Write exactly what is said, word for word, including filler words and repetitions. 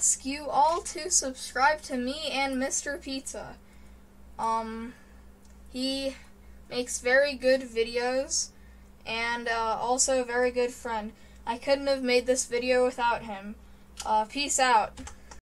ask you all to subscribe to me and Mister Pizza. Um, he makes very good videos, and uh, also a very good friend. I couldn't have made this video without him. Uh, peace out.